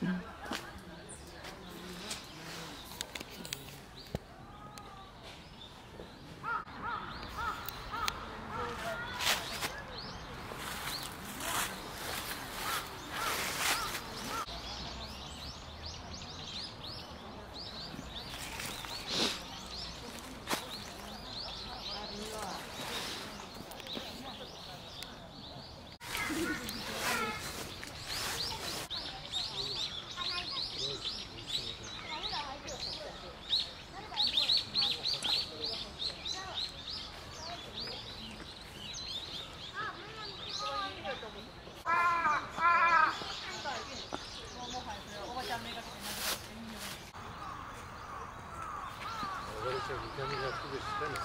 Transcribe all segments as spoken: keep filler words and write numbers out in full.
見た目がすぐ下にな。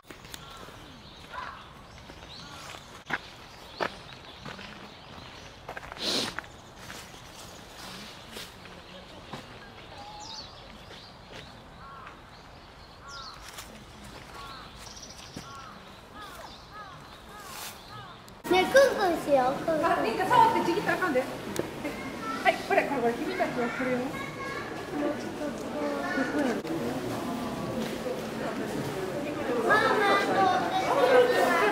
ね、クンクンしよう。クンクン。 あ、リンカ触ってちぎったらあかんで。はい、これ、これ、これ、君たちはこれを。もうちょっと。 ママと。